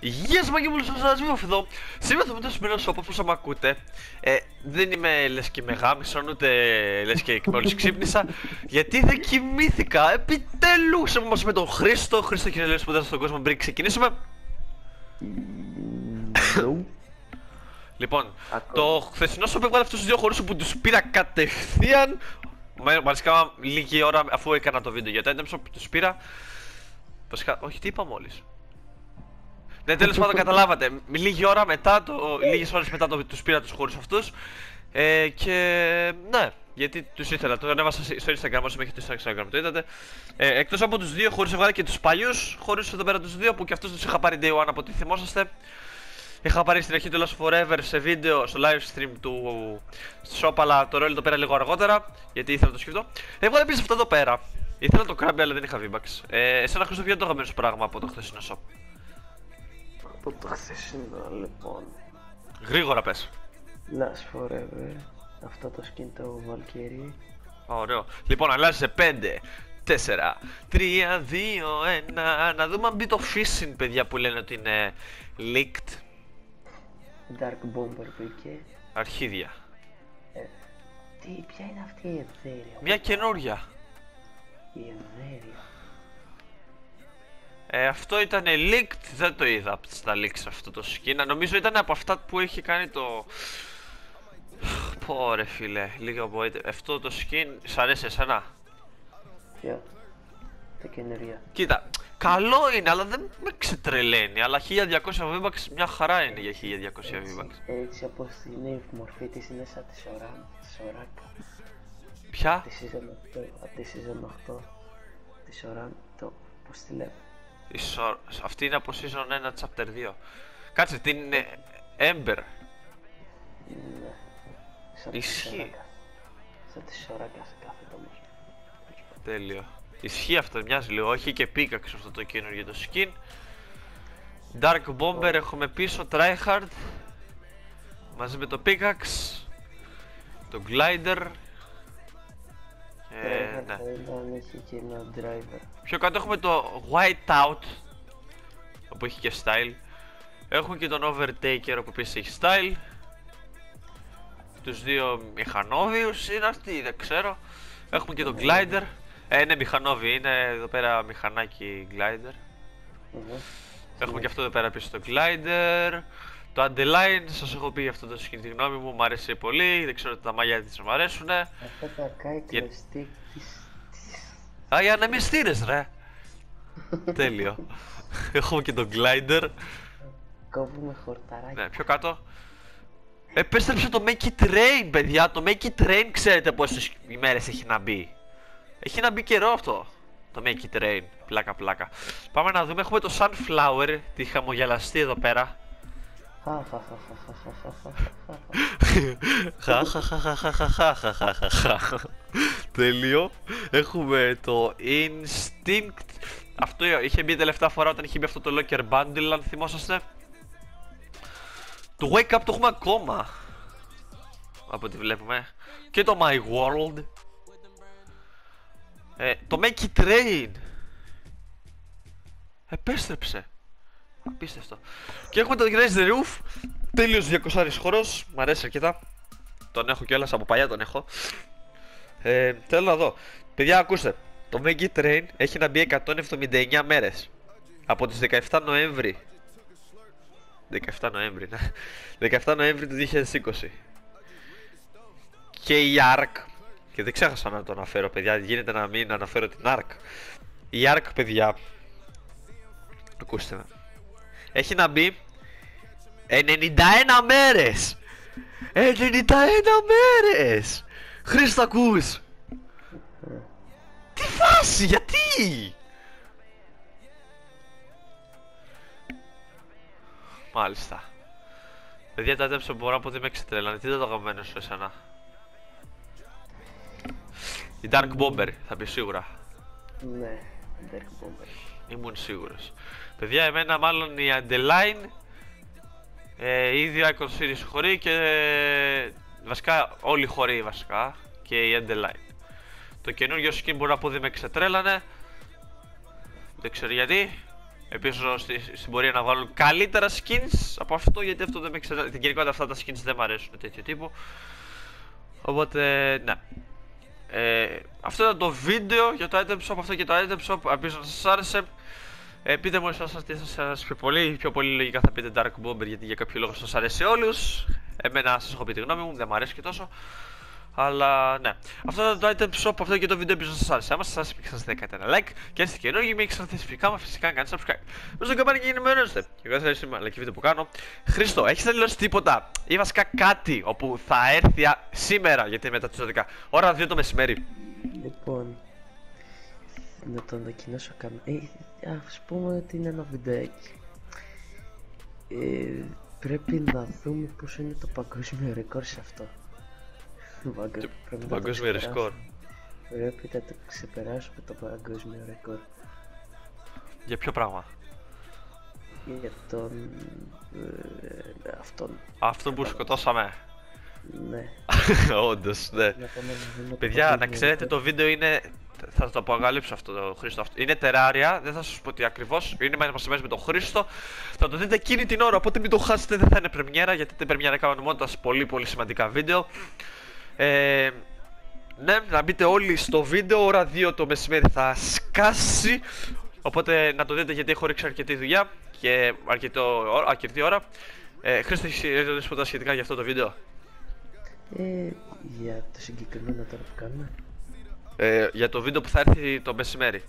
Γεια σας μαγκέμουλους, σας βίβω εδώ. Σήμερα θα με το σημερινό shop, όπως με ακούτε. Δεν είμαι λες και με γάμισον, ούτε λες και μόλις ξύπνησα. Γιατί δεν κοιμήθηκα, επιτέλους. Είμαστε με τον Χρήστο. Χρήστο, κύριε Λέος, σπουδάζει στον κόσμο πριν ξεκινήσουμε. Λοιπόν, το χθεσινό shop έβγαλε αυτούς τους δύο χώρους που τους πήρα κατευθείαν. Μάλιστα λίγη ώρα αφού έκανα το βίντεο για το item shop, τους πήρα. Όχι, τι είπα μόλις. Ναι, τέλος πάντων καταλάβατε. Λίγη ώρα μετά, λίγες ώρες μετά τους πήρα τους χώρους αυτούς. Και ναι, γιατί τους ήθελα. Το ανέβασα στο Instagram, όσοι με έχετε στο Instagram το είδατε. Εκτός από τους δύο χώρους έβγαλα και τους παλιούς χώρους εδώ πέρα τους δύο που και αυτούς τους είχα πάρει day one από ό,τι θυμόσαστε. Είχα πάρει στην αρχή του Lost Forever σε βίντεο, στο live stream του shop, αλλά το ρόλο το πέρα λίγο αργότερα, γιατί ήθελα να το σκεφτώ. Έβγαλα επίσης αυτό εδώ πέρα. Ήθελα το Krabby, αλλά δεν είχα V-Bucks. Εσένα Χρήστο, ποιο είναι το αγαπημένο σου πράγμα από το χθεσινό shop? Από το χθεσινό λοιπόν. Γρήγορα πες. Last Forever. Αυτό το skin το Valkyrie. Ωραίο. Λοιπόν, αλλάζει σε 5, 4, 3, 2, 1. Να δούμε αν μπει το phishing, παιδιά, που λένε ότι είναι leaked. Dark Bomber μπήκε. Αρχίδια. Ποια είναι αυτή η Εθέρια? Μια καινούρια. Η Εθέρια. Αυτό ήταν leaked, δεν το είδα στα leaks αυτό το skin. Νομίζω ήταν από αυτά που έχει κάνει το... Πω ρε φίλε, λίγο από αυτό το skin, σ' αρέσει εσένα? Ποια? Τα καινούρια. Κοίτα, καλό είναι, αλλά δεν με ξετρελαίνει. Αλλά 1200 V-Bucks μια χαρά είναι για 1200 V-Bucks. Έτσι όπως είναι η μορφή της είναι σαν τη Σοράκα. Ποια? Από τη season 8. Τη Σοράν, το πώς τη λέμε. Αυτή είναι από season 1 chapter 2. Κάτσε, την Ember. Ναι. Ισχύει. Σαν τη Σοράκα σε κάθε νομίζω. Τέλειο. Ισχύει αυτό, μοιάζει λίγο. Έχει και πίκαξ αυτό το καινούργιο το skin. Dark Bomber έχουμε πίσω, Tryhard. Μαζί με το pickaxe. Το Glider. Ναι. Έχει και ένα driver. Πιο κάτω έχουμε το Whiteout, όπου έχει και style. Έχουμε και τον Overtaker, που επίσης έχει style. Τους δύο μηχανόβιους είναι αυτοί, δεν ξέρω. Έχουμε και τον Glider. Ναι, μηχανόβι είναι εδώ πέρα, μηχανάκι Glider. Έχουμε και αυτό εδώ πέρα πίσω το Glider. Το Underline, σας έχω πει αυτό το skin, τη γνώμη μου, μου αρέσει πολύ. Δεν ξέρω τα μαλλιά της μου αρέσουνε. Αυτά τα κάικλο stick οι ανεμιστήρες ρε. Τέλειο. Έχουμε και τον Glider. κόβουμε χορταράκι. Ναι, πιο κάτω. Επέστρεψε το Make It Rain, παιδιά. Το Make It Rain ξέρετε πόσες ημέρες έχει να μπει? Έχει να μπει καιρό αυτό. Το Make It Rain. Πλάκα πλάκα. Πάμε να δούμε. Έχουμε το Sunflower, τη χαμογελαστή εδώ πέρα. Τέλειο. Έχουμε το Instinct. Αυτό είχε μπει τελευταία φορά όταν είχε μπει αυτό το Locker Bundle, αν θυμόσαστε. Το Wake Up το έχουμε ακόμα, από ό,τι βλέπουμε. Και το My World. Το Make It Rain επέστρεψε. Απίστευτο. Και έχουμε το Raise the Roof. Τέλειος 200 χώρος. Μ' αρέσει αρκετά. Τον έχω κιόλας από παλιά, τον έχω. Θέλω να δω. Παιδιά, ακούστε. Το Make It Rain έχει να μπει 179 μέρες. Από τις 17 Νοέμβρη. 17 Νοέμβρη, ναι. 17 Νοέμβρη του 2020. Και η ARK. Και δεν ξέχασα να το αναφέρω, παιδιά. Γίνεται να μην αναφέρω την ARK. Η ARK, παιδιά. Ακούστε με. Έχει να μπει 91 μέρες! 91 μέρες! Χρήστο, ακούς? Τι φάση, γιατί? Μάλιστα. Παιδιά, τα items μπορώ να πω ότι με ξετρέλανε. Τι ήταν το αγαπημένο σου εσένα? Η Dark Bomber, θα πει σίγουρα. Ναι, Dark Bomber. Ήμουν σίγουρος. Παιδιά, εμένα μάλλον η Underline. Ήδη Icon Series χωρεί και βασικά όλοι χωρεί βασικά. Και η Underline. Το καινούργιο skin μπορώ να πω ότι με ξετρέλανε. Δεν ξέρω γιατί. Ελπίζω στην πορεία να βάλουν καλύτερα skins από αυτό, γιατί αυτό δεν με εξαρτάται. Γενικότερα αυτά τα skins δεν μου αρέσουν τέτοιο τύπο. Οπότε, ναι. Αυτό ήταν το βίντεο για το item shop, αυτό και το item shop. Ελπίζω να σας άρεσε. Πείτε μου εσάς τι σας πει πολύ. Πιο πολύ λογικά θα πείτε Dark Bomber, γιατί για κάποιο λόγο σας αρέσει όλους. Εμένα σας έχω πει τη γνώμη μου, δεν μου αρέσει και τόσο. Αλλά ναι, αυτό ήταν το item shop, αυτό και το βίντεο ελπίζω να σας άρεσε. Άμα σας άρεσε, κάντε ένα like και αν είστε καινούργοι, μην ξεχάσετε φυσικά να κάνετε subscribe. Μην στο καμπάνι και ενημερώνεστε. Και εγώ θα έρθει με like βίντεο που κάνω. Χρήστο, έχεις τελειώσει τίποτα ή βασικά κάτι όπου θα έρθει σήμερα, γιατί μετά τις 12 ώρα 2 το μεσημέρι? Λοιπόν, να το ανακοινώσω καν. Ας πούμε ότι είναι ένα βιντεάκι. Πρέπει να δούμε πόσο είναι το παγκόσμιο ρεκόρ σε αυτό. Το παγκόσμιο ρεκόρ. Πρέπει να το ξεπεράσουμε το παγκόσμιο ρεκόρ. Για ποιο πράγμα? Για τον... αυτόν που σκοτώσαμε. Ναι. Όντως, ναι. Παιδιά, να ξέρετε, το βίντεο είναι... Θα το αποκαλύψω αυτό το Χρήστο. Είναι τεράρια, δεν θα σας πω τι ακριβώς. Είναι μαζί με τον Χρήστο. Θα το δείτε εκείνη την ώρα, οπότε μην το χάσετε. Δεν θα είναι πρεμιέρα, γιατί την πρεμιέρα κάνουμε μόνο τα πολύ σημαντικά βίντεο. Ναι, να μπείτε όλοι στο βίντεο. Ώρα 2 το μεσημέρι θα σκάσει. Οπότε να το δείτε, γιατί έχω ρίξει αρκετή δουλειά και αρκετή ώρα. Χρήστο, έχεις τίποτα σχετικά για αυτό το βίντεο? Για το συγκεκριμένο τώρα που κάνουμε. Για το βίντεο που θα έρθει το μεσημέρι.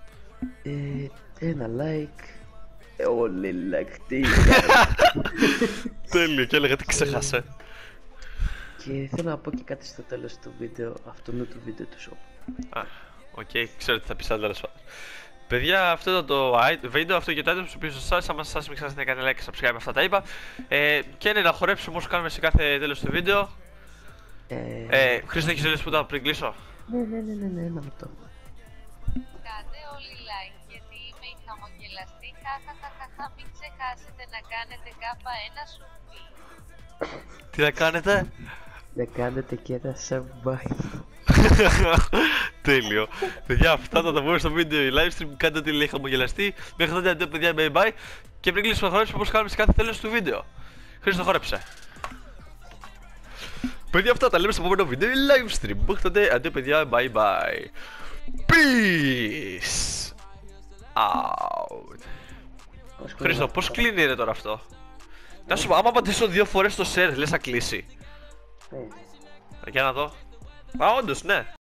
Ένα like. Όλοι like, τι. Τέλειο, και έλεγα τι ξέχασε. Και θέλω να πω και κάτι στο τέλος του βίντεο, αυτού του βίντεο του shop. Οκ, ξέρω τι θα πεις άλλα. Παιδιά, αυτό ήταν το βίντεο, αυτό και το item που σας άρεσε. Αν σας μην ξεχάσετε να κάνετε like και subscribe, αυτά τα είπα. Και είναι να χορέψουμε όσο κάνουμε σε κάθε τέλος του βίντεο. Χρήστο, έχεις τελειώσει τίποτα πριν κλείσω? Ναι, ένα λεπτό. Κάντε όλοι like, γιατί είμαι η χαμογελαστή. Μην ξεχάσετε να κάνετε κάπα ένα σουφί. Τι να κάνετε? Να κάνετε και ένα subscribe. Τέλειο. Παιδιά, αυτά θα τα πούμε στο βίντεο η live stream. Κάντε ό,τι λέει χαμογελαστή. Μέχρι τότε, αντίο παιδιά, bye bye. Και πριν κλείσουμε θα χορέψουμε όπως κάνουμε σε κάθε τέλος του βίντεο. Χρήστο, χόρεψε. Παιδιά, αυτά τα λέμε στο επόμενο βίντεο η live stream. Μέχρι τότε, αντίο παιδιά, bye bye. Peace out. Χρήστο, πώς κλείνει ρε τώρα αυτό? Να σου πω, άμα πατήσω 2 φορές το share, λες θα κλείσει? Για να δω. Όντως, ναι.